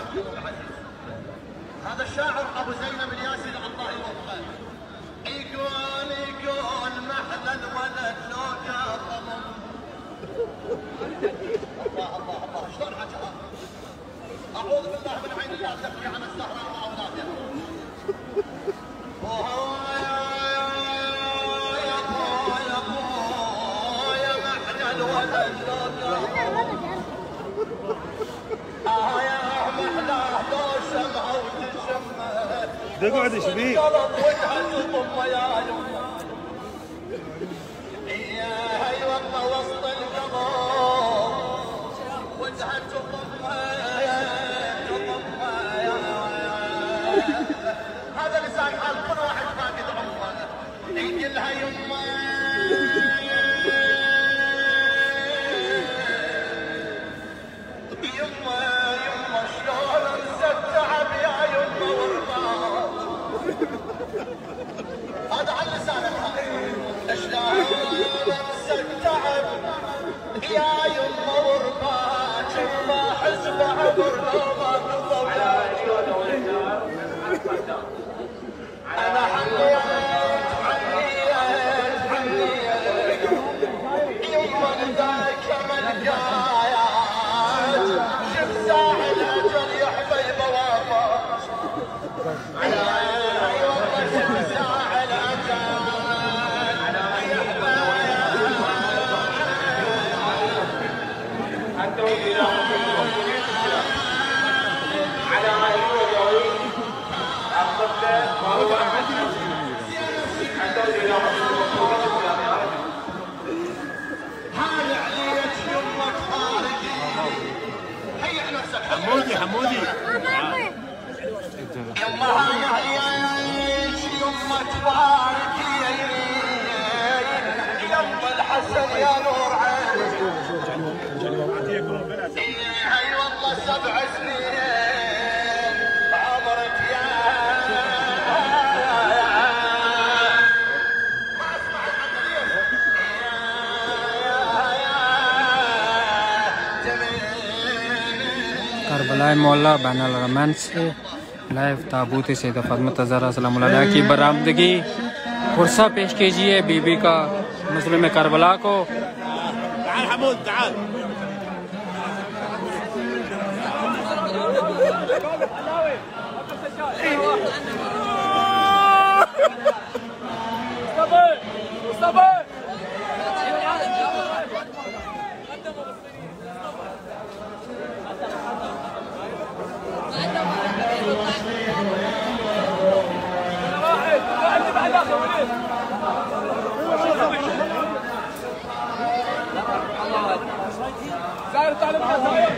هذا الشاعر ابو زينب الياسي الله يوفقه يقول محلى الولد لو جاب الله الله الله شلون حكاها؟ اعوذ بالله من عين الله تبكي على الزهراء واولادها. يا محلى الولد لو جاب يا محلى لو شمعه وتشمه تقعد ايش بيك؟ هاي والله وسط القلب وجهها تضمها هذا لسان حال كل واحد فاقد عمره يقول لها يمه يمه شلون مسدعب يا يمه ورباط هذا على لسانك شلون مسدعب يا يمه ورباط ما حزب عبر لو ما قضوا انا حنيت يمه ذاك ملقايا شف ساعه الاجل يا حبيبه وافا اي والله شف ساعه الاجل يا حمودي حمودي يما يما تبارك يما الحسن يا نور عيني اي والله 7 سنين عمرك يا ما اسمع करबला मौला बैनल रहमान से लाइव ताबूत सैयदा फातिमा ज़हरा सलाम अलैहा की बरामदगी पुरसा पेश कीजिए बीबी का मुस्लिम करबला को। تعال حمود تعال زاير تعلمنا زاير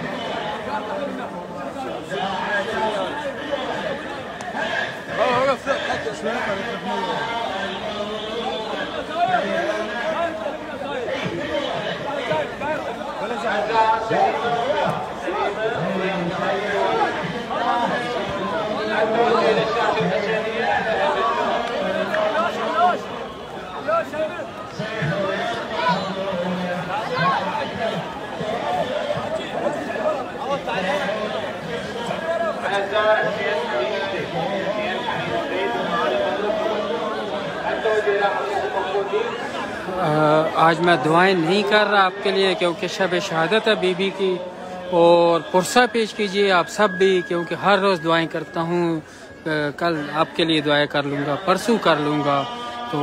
आज मैं दुआएं नहीं कर रहा आपके लिए क्योंकि शब शहादत है बीबी की, और पुरसा पेश कीजिए आप सब भी, क्योंकि हर रोज़ दुआएं करता हूँ। कल आपके लिए दुआएं कर लूँगा, परसों कर लूँगा, तो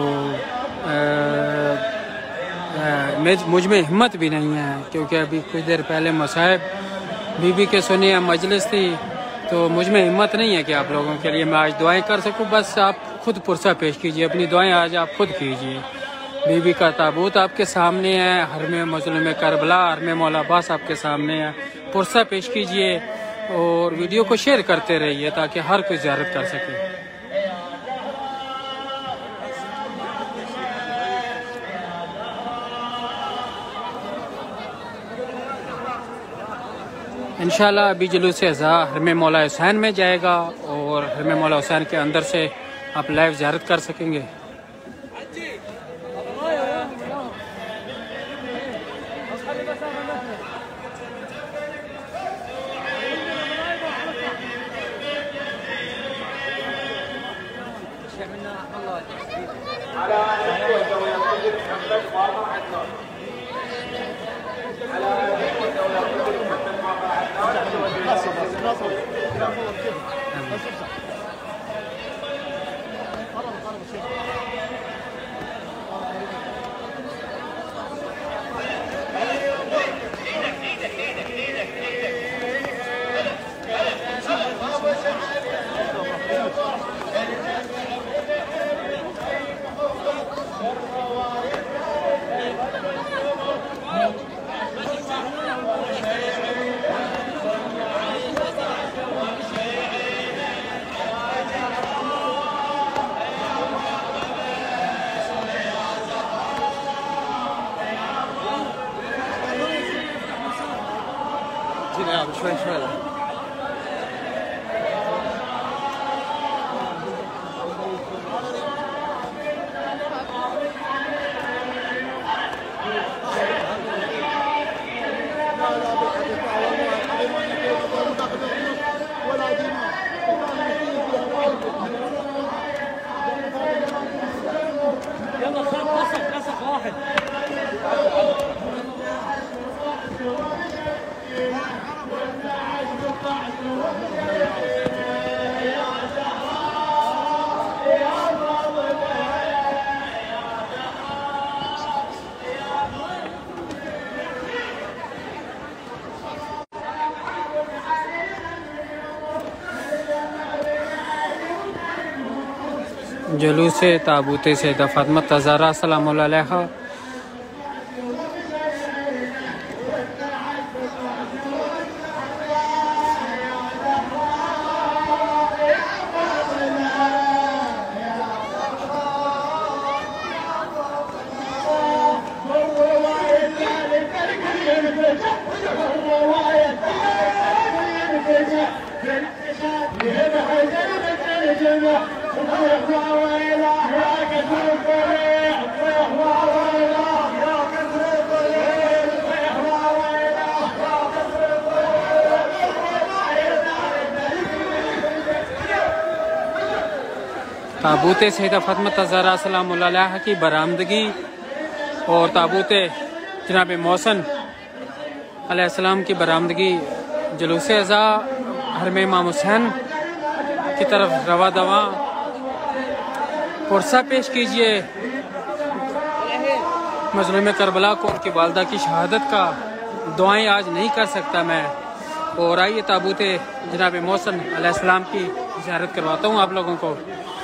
मुझ में हिम्मत भी नहीं है क्योंकि अभी कुछ देर पहले मसाइब बीबी के सुनी मजलिस थी, तो मुझ में हिम्मत नहीं है कि आप लोगों के लिए मैं आज दुआएं कर सकूं। बस आप खुद पुरसा पेश कीजिए, अपनी दुआएं आज आप खुद कीजिए। बीबी का ताबूत आपके सामने है, हरमे मज़लूम करबला, हरमे मौला अब्बास आपके सामने है। पुरसा पेश कीजिए और वीडियो को शेयर करते रहिए ताकि हर कोई ज़ियारत कर सके। इंशाल्लाह अभी जुलूस अज़ा हरमे मौला हुसैन में जाएगा और हरमे मौला हुसैन के अंदर से आप लाइव ज़ियारत कर सकेंगे। شوي شوي يلا خد نسق واحد. जुलूस ताबूत सैयदा फातिमा ज़हरा सलामुल्लाह अलैहा ताबूत सैयदा फातिमा ज़हरा सलामुल्लाह अलैहा की बरामदगी और ताबूत जनाब मोहसिन अलैहिस्सलाम की बरामदगी जुलूस अज़ा हरम इमाम हुसैन की तरफ रवा दवा पुरसा पेश कीजिए। मज़लूम करबला को उनकी वालदा की शहादत का दुआएं आज नहीं कर सकता मैं। और आइए ताबूत जनाब मोहसिन अलैहिस्सलाम की ज़ियारत करवाता हूँ आप लोगों को।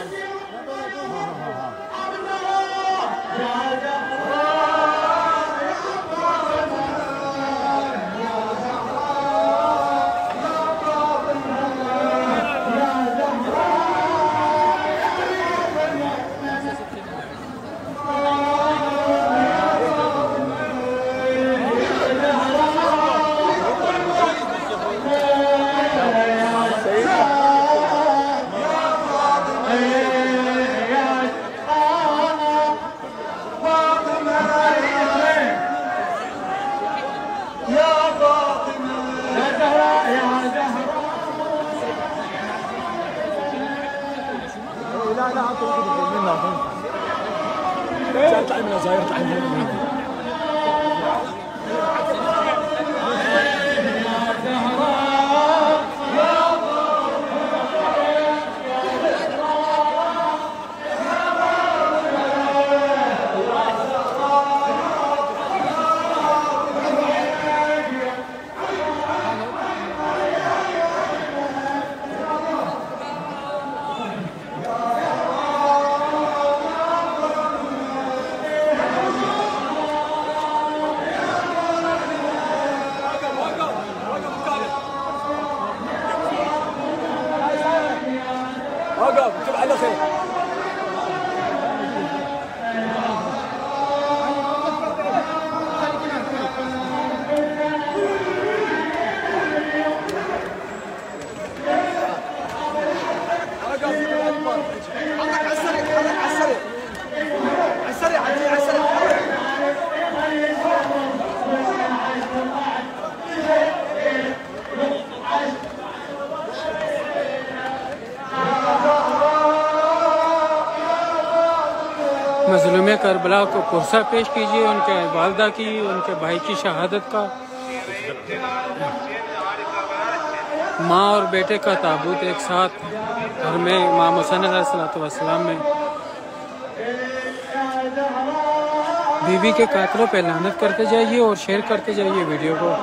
मज़लूम करबला को पुरसा पेश कीजिए उनके वालदा की, उनके भाई की शहादत का। माँ और बेटे का ताबूत एक साथ घर में इमाम हुसैन अलैहिस्सलाम में बीबी के कातलों पे लानत करते जाइए और शेयर करते जाइए वीडियो को।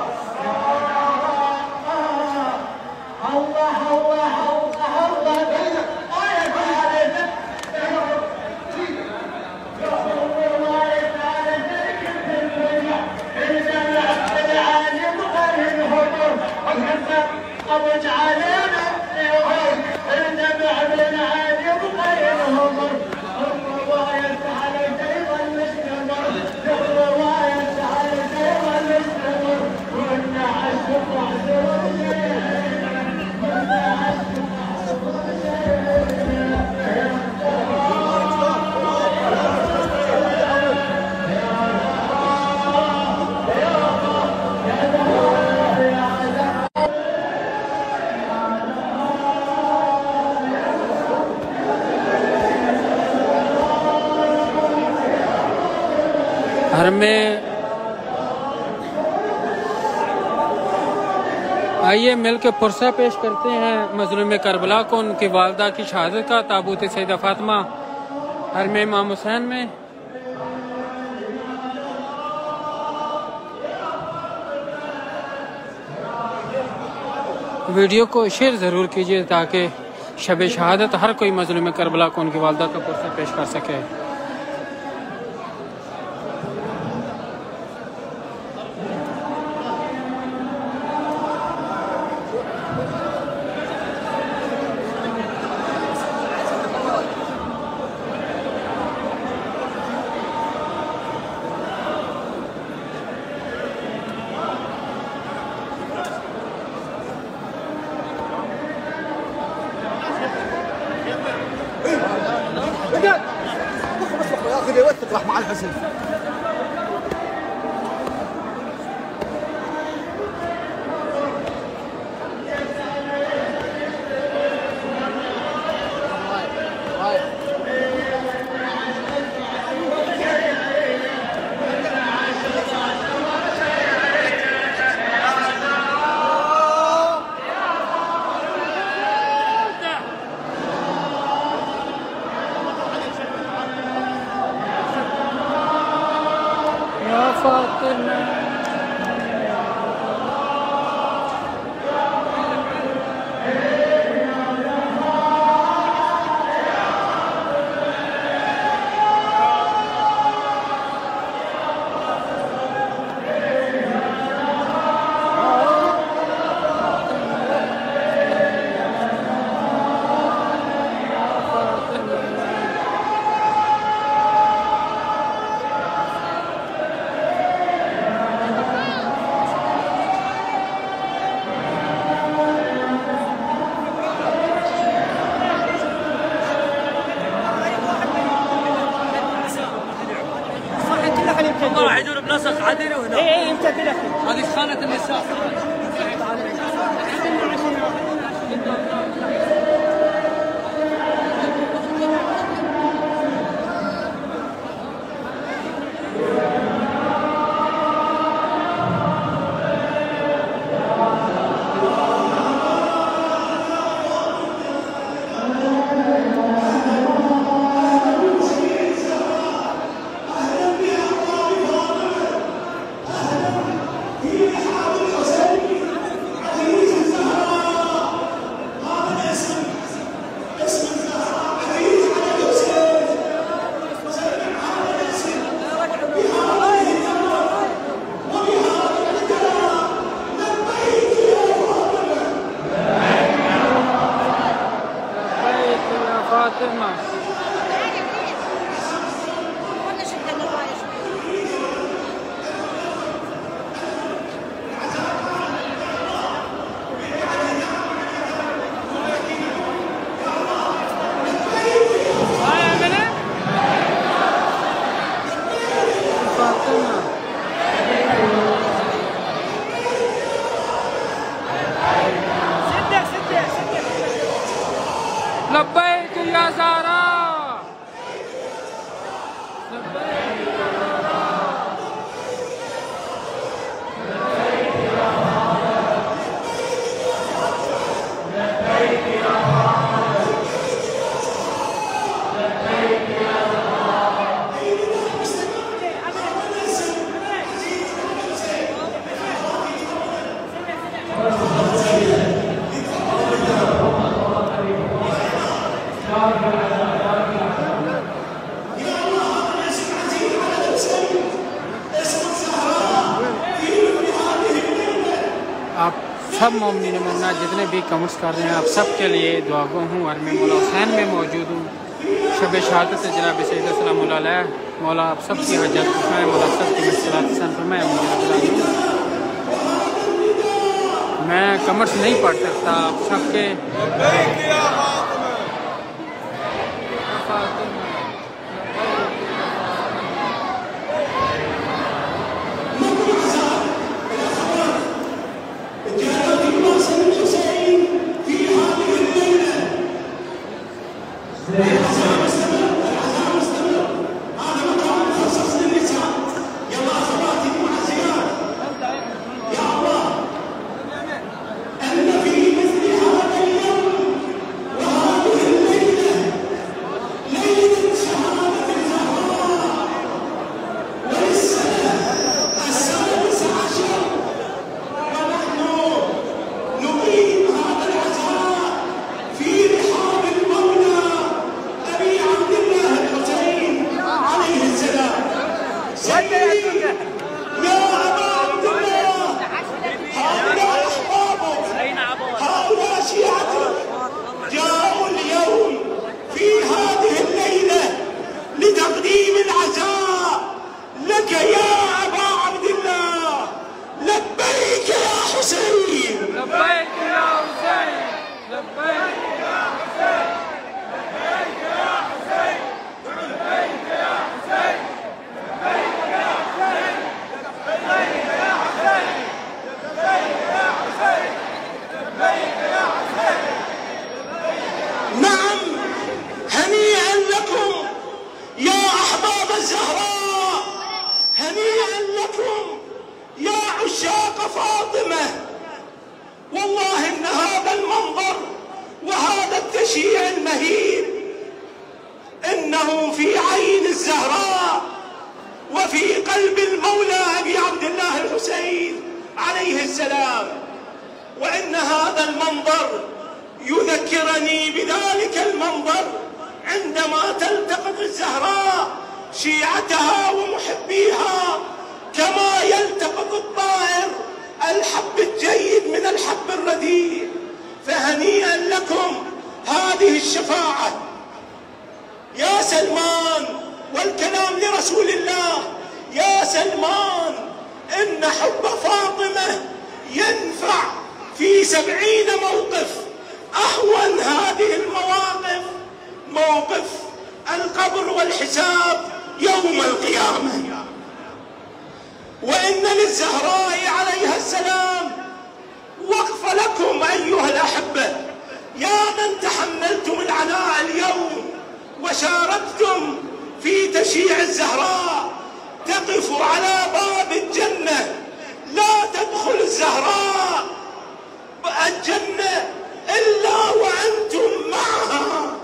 घर में आइए मिल के पुरसा पेश करते हैं मज़लूम करबला को, उनकी वालदा की शहादत का। ताबूत सैयदा फातिमा घर में इमाम हुसैन में। वीडियो को शेयर ज़रूर कीजिए ताकि शब शहादत हर कोई मज़लूम करबला को उनकी वालदा का पुरसा पेश कर सके। ياخذ يوثق راح مع الحسن. هم راح يجون بنسق عدل وهنا. اي انت كذا. هذه خانة النساء. लब्बैक या ज़ारा सब मोमिनीन मोमिनात जितने भी कमेंट्स कर रहे हैं आप सब के लिए दुआ गो हूँ और मैं मौला हुसैन में मौजूद हूँ। शब शहादत जनाब सैयद सलामुल्लाह अलैह मौला आप सब की हजत फरमाए, मौला सब की मसलात हसन फरमाए। मैं कमेंट्स नहीं पढ़ सकता आप सबके। وإن هذا المنظر يذكرني بذلك المنظر عندما تلتقط الزهراء شيعتها ومحبيها كما يلتقط الطائر الحب الجيد من الحب الرديء. فهنيئا لكم هذه الشفاعة يا سلمان، والكلام لرسول الله. يا سلمان، إن حب فاطمة ينفع في 70 موقف. أهون هذه المواقف موقف القبر والحساب يوم القيامة. وإن للزهراء عليها السلام وقف لكم أيها الأحبة، يا من تحملتم العناء اليوم وشاركتم في تشييع الزهراء. تقفوا على باب الجنة، لا تدخل الزهراء الجنة إلا وأنتم معها.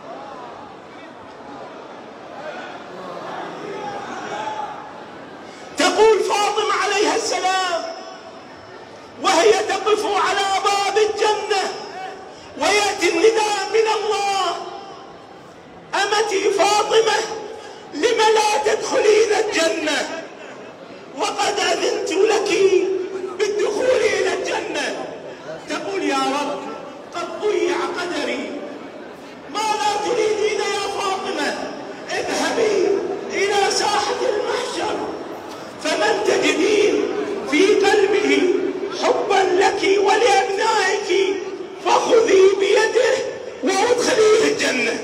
تقول فاطمة عليها السلام وهي تقف على باب الجنة ويأتي النداء من الله: أمتي فاطمة لم لا تدخلين الجنة وقد أذنت لك بالدخول إلى الجنة. تقول يا رب قد ضيع قدري، ماذا تريدين يا فاطمة؟ اذهبي إلى ساحة المحشر، فمن تجدين في قلبه حبا لك ولأبنائك فخذي بيده وادخليه الجنة.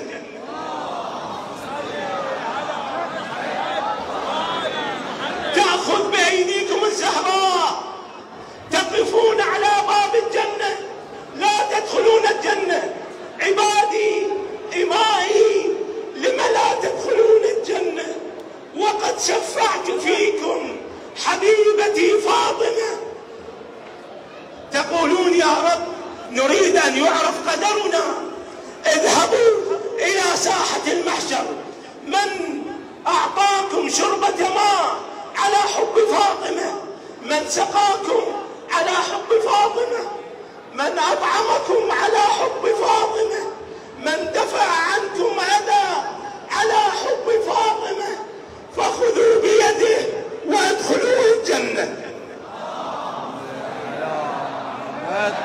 تأخذ بأيديكم الزهراء، تقفون على باب الجنة، لا تدخلون الجنة. عبادي إمائي لم لا تدخلون الجنة وقد شفعت فيكم حبيبتي فاطمة. تقولون يا رب نريد أن يعرف قدرنا. اذهبوا إلى ساحة المحشر، من أعطاكم شربة ماء على حب فاطمة، من سقاكم على حب فاطمة، من أطعمكم على حب فاطمة، من دفع عنكم أذى على حب فاطمة، فخذوا بيده وادخلوا الجنة.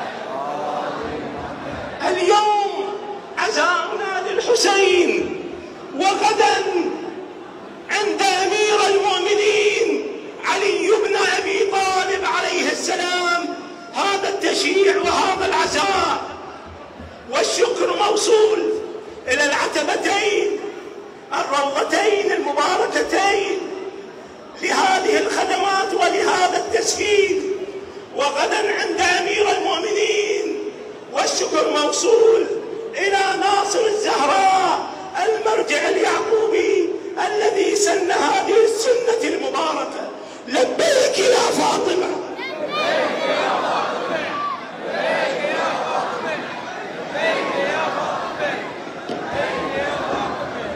الصلاة ولهذا التسهيل. وغدا عند أمير المؤمنين، والشكر موصول إلى ناصر الزهراء المرجع اليعقوبي الذي سن هذه السنة المباركة. لبيك يا فاطمة، لبيك يا فاطمة، لبيك يا فاطمة، لبيك يا فاطمة، لبيك يا فاطمة.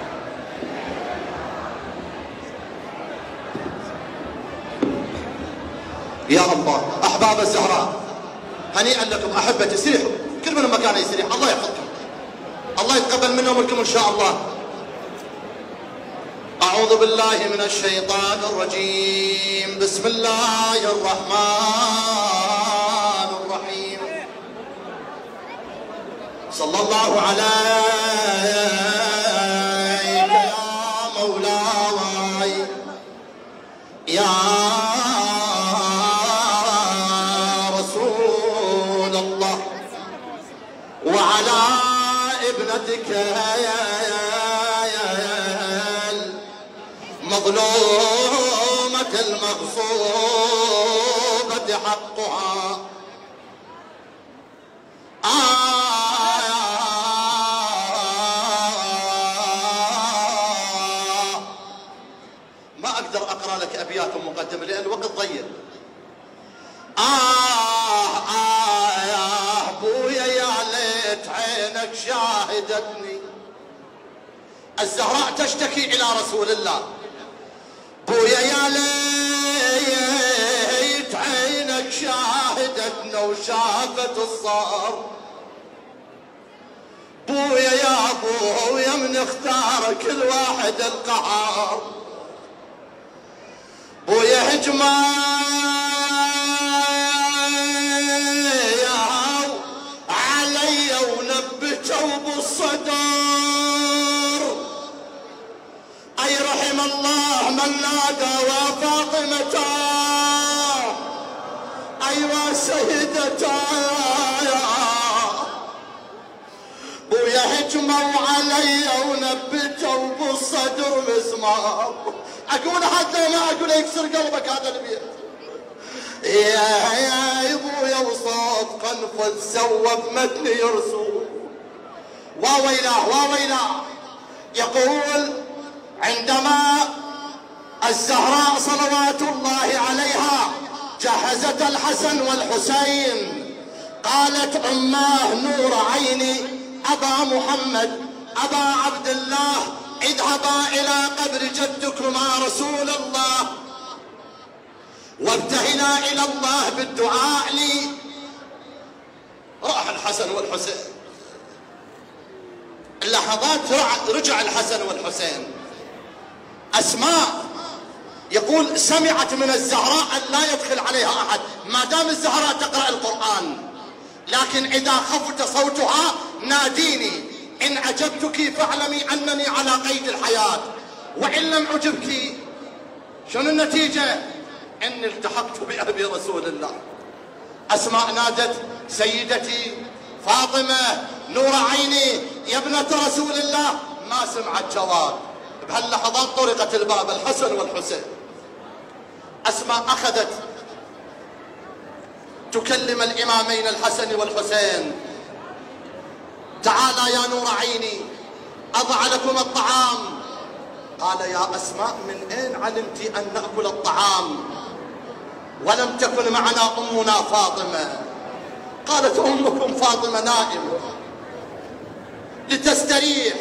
يا الله أحباب الزهراء، هنيئا لكم أحبتي، استريحوا كل من مكانه يستريح، الله يحفظكم، الله يتقبل منا ومنكم إن شاء الله. أعوذ بالله من الشيطان الرجيم، بسم الله الرحمن الرحيم. صلى الله عليك يا مولاي يا رسول الله، وعلى ابنتك مظلومة المغصوبة حقها. ما أقدر أقرأ لك أبيات مقدمة لأن الوقت ضيق. يا أبويا يا ليت عينك شاهدتني. الزهراء تشتكي إلى رسول الله، بويا يا ليت عينك شاهدتنا وشافت الصار. بويا يا بويا من اختار كل واحد القهار. بويا هجمة علي ونبتوا بالصدر. أي رحم الله من نادى وفاطمة، أيوا سيدتا. بويا هجموا علي ونبتوا بالصدر مسمار. أقول حتى ما أقول يكسر قلبك هذا البيت. يا ابويا وصوت قنفذ سوى بمتن يرسو. وويلاه وويلاه. يقول عندما الزهراء صلوات الله عليها جهزت الحسن والحسين قالت أماه نور عيني أبا محمد أبا عبد الله اذهبا إلى قبر جدكما رسول الله وابتهلا إلى الله بالدعاء لي. راح الحسن والحسين، اللحظات رجع الحسن والحسين. أسماء يقول سمعت من الزهراء أن لا يدخل عليها أحد ما دام الزهراء تقرأ القرآن، لكن إذا خفت صوتها ناديني، إن عجبتك فاعلمي أنني على قيد الحياة، وإن لم عجبك شنو النتيجة؟ إني التحقت بأبي رسول الله. أسماء نادت سيدتي فاطمة نور عيني يا ابنة رسول الله، ما سمعت جواب. بهاللحظات طرقت الباب الحسن والحسين. أسماء أخذت تكلم الإمامين الحسن والحسين، تعالى يا نور عيني أضع لكم الطعام. قال يا أسماء من أين علمت أن نأكل الطعام ولم تكن معنا أمنا فاطمة؟ قالت أمكم فاطمة نائمة لتستريح.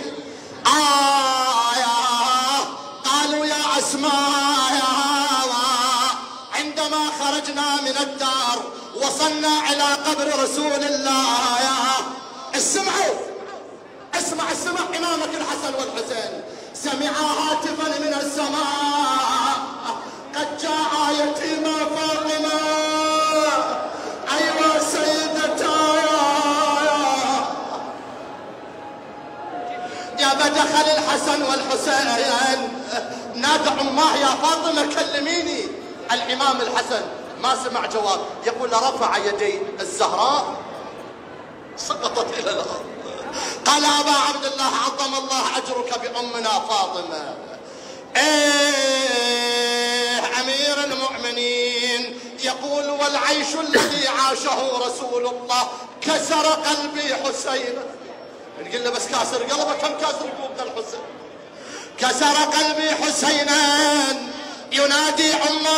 قالوا يا أسماء عندما خرجنا من الدار وصلنا إلى قبر رسول الله. اسمع إمامك الحسن والحسين سمعا هاتفا من السماء قد جاء يتيما فاطمة أيوا سيدتا. يا بدخل الحسن والحسين نادى أماه يا فاطمة كلميني. الإمام الحسن ما سمع جواب. يقول رفع يدي الزهراء سقطت إلى الأرض. قال أبا عبد الله عظم الله أجرك بأمنا فاطمة. أمير المؤمنين يقول والعيش الذي عاشه رسول الله كسر قلبي حسينا. نقول له بس كاسر قلبك كم كاسر قلوبنا الحسين. كسر قلبي حسينا ينادي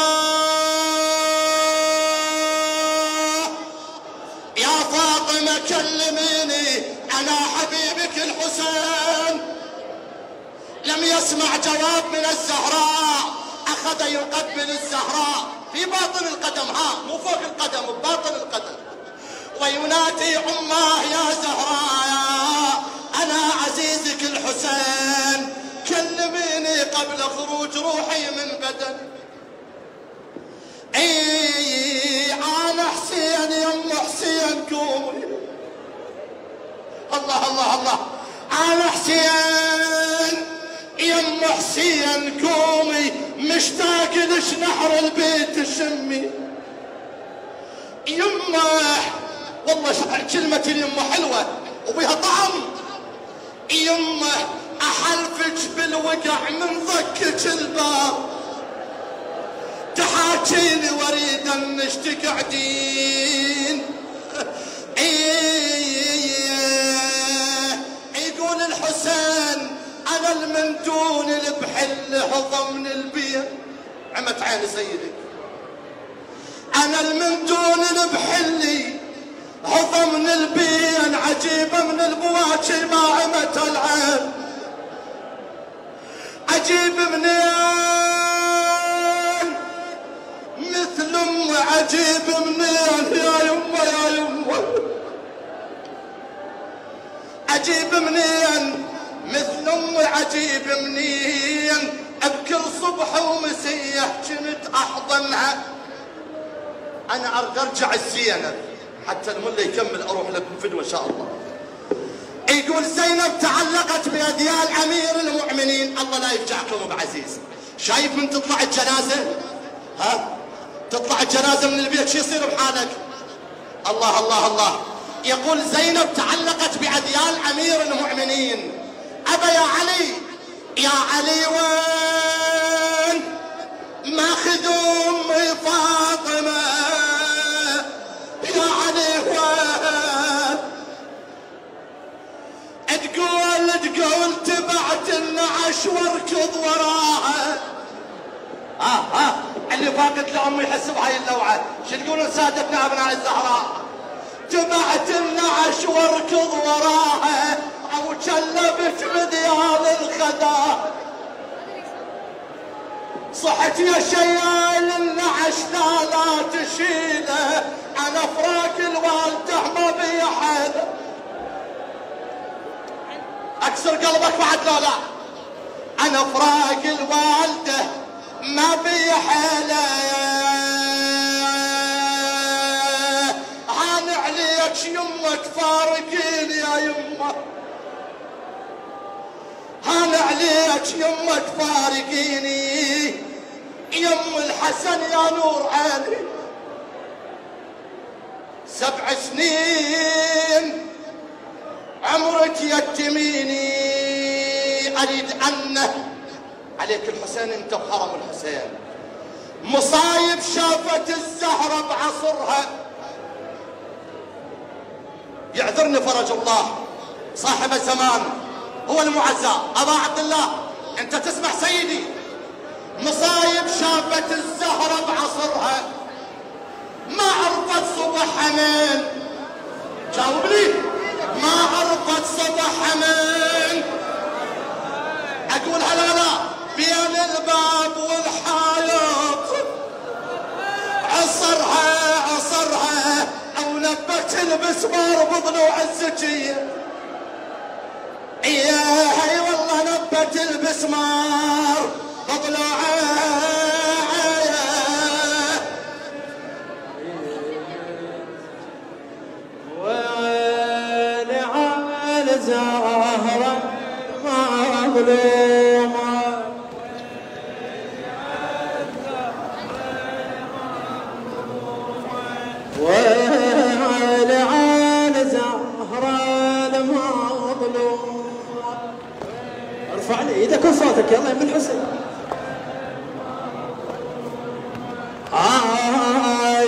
عماه يا فاطمة كلميني أنا حبيبك الحسين. لم يسمع جواب من الزهراء، أخذ يقبل الزهراء في باطن القدم، مو فوق القدم، بباطن القدم، وينادي عماه يا زهراء أنا عزيزك الحسين كلميني قبل خروج روحي من بدن. أنا حسين يم حسين قومي. الله الله الله. أنا حسين يم حسين قومي مشتاق لش نحر البيت شمي. يمه والله كلمة اليمه حلوة وبها طعم. يمه أحلفك بالوقع من ضكك الباب تحاكيني وريد انش تقعدين. يقول الحسين انا المندون البحل هضم من البيت. عمت عيني سيدي. انا المندون البحلي هضم من البين عجيبه من البواكي ما عمت العين. عجيب منين مثل امي عجيب منين يا يمه يا يمه. عجيب منين مثل امي عجيب منين. بكل صبح ومسيه كنت احضنها. انا ارجع الزينب حتى الملا يكمل اروح لكم فدوه ان شاء الله. يقول زينب تعلقت بأديال أمير المؤمنين. الله لا يفجعكم أبو عزيز. شايف من تطلع الجنازة؟ تطلع الجنازة من البيت شو يصير بحالك؟ الله الله الله. يقول زينب تعلقت بأديال أمير المؤمنين. أبا يا علي يا علي وين ماخذ أمي فاطمة يا علي وين. تقول تبعت النعش واركض وراها. اللي فاقد لامي يحس بهاي اللوعه. شو تقولون سادتنا ابناء الزهراء؟ تبعت النعش واركض وراها او كلبت مذيال الخداع. صحت يا شيال النعش لا تشيله عن افراق الوالده ما بي حدا. اكسر قلبك بعد لا لا. انا فراق الوالده ما بي حيله. هان عليك يمك فارقين يا يمه. هان عليك يمك فارقيني يم الحسن يا نور عيني. 7 سنين عمرك يتميني اريد عنه. عليك الحسين انت وحرم الحسين. مصايب شافت الزهرة بعصرها. يعذرني فرج الله صاحب الزمان هو المعزى ابا عبد الله. انت تسمع سيدي. مصايب شافت الزهرة بعصرها ما عرفت صبح حنين. جاوبني. ما عرفت صبح حنين. اقول هلا لا بين الباب والحائط عصرها او نبت المسمار بضلوع الزكيه. هي والله نبت المسمار بضلوعها. زهرة مظلومة ولعان زهرة المظلومة. ارفع لي ايدك وصوتك يلا يا ابن الحسين.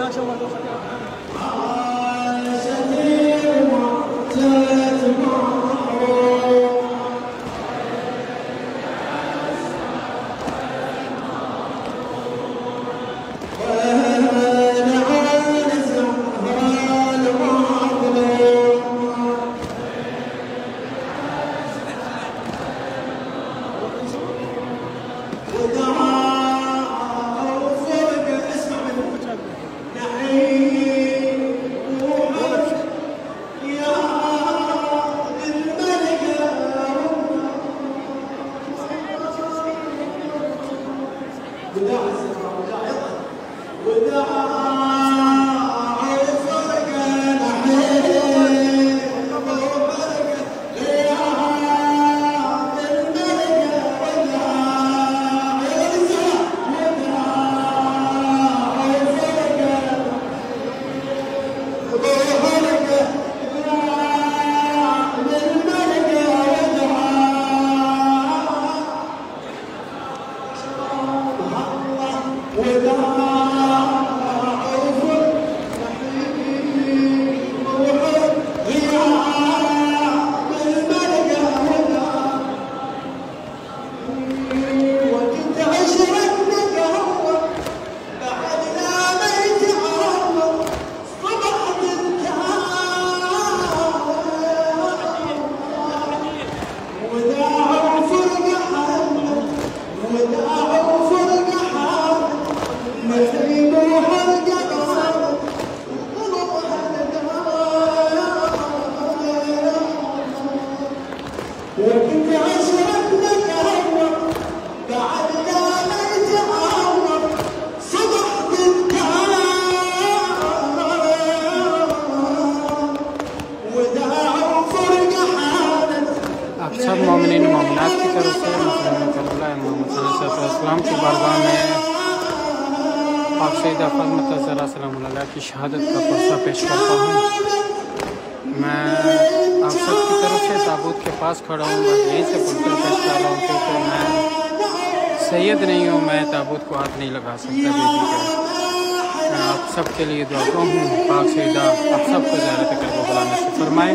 सब मोमिनीन मोमिनात की तरफ से मोहम्मद सल्लल्लाहु की बारगाह में पाक सईदा फातिमा ज़हरा सलाम अलैहा की शहादत का पुरसा पेश करता हूँ। मैं आप सब की तरफ से ताबूत के पास खड़ा हूँ, बस यहीं से पुरसा पेश कर रहा हूँ क्योंकि मैं सैयद नहीं हूँ, मैं ताबूत को हाथ नहीं लगा सकता बीबी का। मैं आप सब के लिए दुआ हूँ, पाक सईदा आप सबको ज़ियारत करके बुला नसीब फरमाए।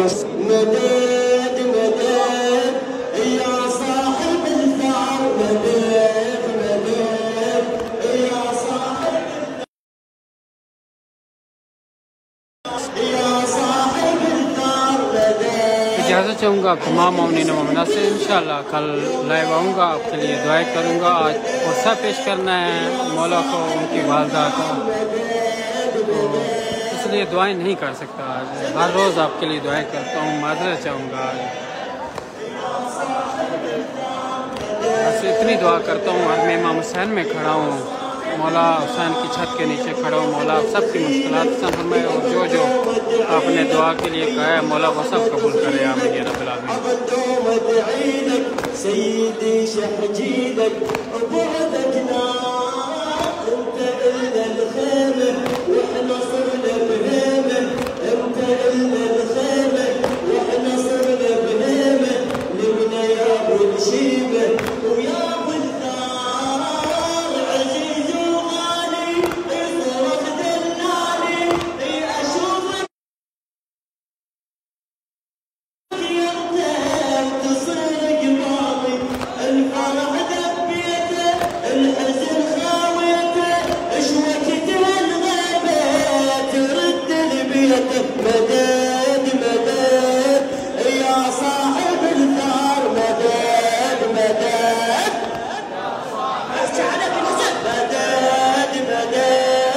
مدد مدد يا صاحب الثار مدد مدد يا صاحب الثار مدد। इजाज़त चाहूँगा आप तमाम मोमिनीन मोमिना से। इंशाअल्लाह कल लाइव आऊँगा, आपके लिए दुआएं करूँगा। आज गुस्सा पेश करना है मौला को, उनकी वालदा का, तो इसलिए दुआएं नहीं कर सकता आज। हर रोज़ आपके लिए दुआएं करता हूँ, माजरत चाहूँगा आज। बस इतनी दुआ करता हूँ। आज मैं इमाम हुसैन में खड़ा हूँ, मौला हुसैन की छत के नीचे खड़ा हूँ। मौला आप सबकी मुश्किलात हसन फरमाए और जो जो आपने दुआ के लिए कहा है मौला वो सब कबूल करे। आमीन या रब्बिल आलमीन। سيدي شحجيدك وبعدك نار انت إلنا الخيمة واحنا صرنا بهيمة انت إلنا الخيمة واحنا صرنا بهيمة لمنا يا ابو الشيبة ويا ابو الثار عزيز وغالي اصرخ دلالي اشوفك الفرح دبيته الحزن خاويته اشوكت الغيبه ترد لبيته مدد مدد يا صاحب الثار مدد مدد مدد مدد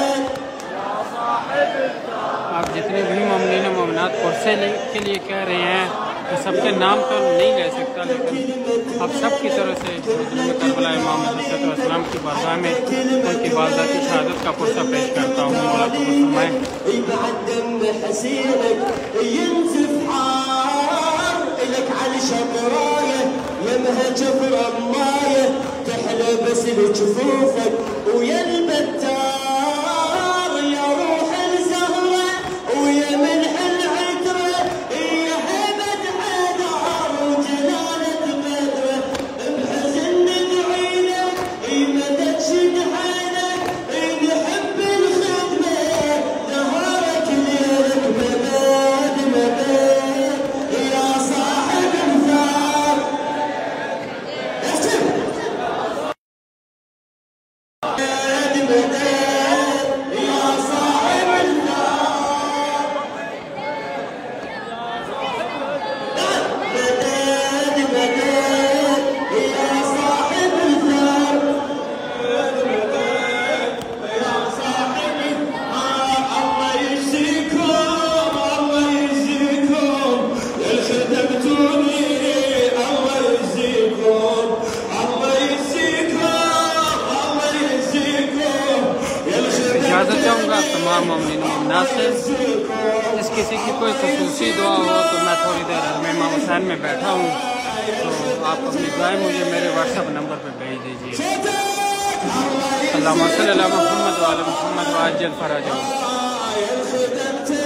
आप जितने भी मोमिनीन मोमिनात कुर्से के लिए कह रहे हैं तो सबके नाम तो नहीं ले सकता, लेकिन अब सब की तरफ से करबला इमाम अलैहिस्सलाम की बारगाह में उनकी वालदा की शहादत का पुरसा पेश करता हूँ। मौला को फरमाए بعد دم حسينك ينزف حار إلك على شمراية يمها جفر ماية تحلى بس لجفوفك ويا البتار يا روح الزهرة ويا ملح العترة يا هبة حدار وجلالة بدرة بحزن ندعيلك مدد شد حالك نحب الخدمة نهارك ليلك مدد مدد يا صاحب الثار مدد مدد يا صاحب الثار مدد مدد يا صاحب الثار يا صاحب الله يجزيكم الله يجزيكم خدمتوني الله يجزيكم الله يجزيكم الله يجزيكم इजाज़त चाहूँगा तमाम मोमिनीन मोमिनात से। जिस किसी की कोई खुसूसी दुआ हो तो मैं थोड़ी देर में इमाम हुसैन में बैठा हूँ, तो आप अपनी दुआएं मुझे मेरे व्हाट्सएप नंबर पर भेज दीजिए। अल्लाहुम्मा सल्ली अला मुहम्मद व आले मुहम्मद व अज्जल फरजहू।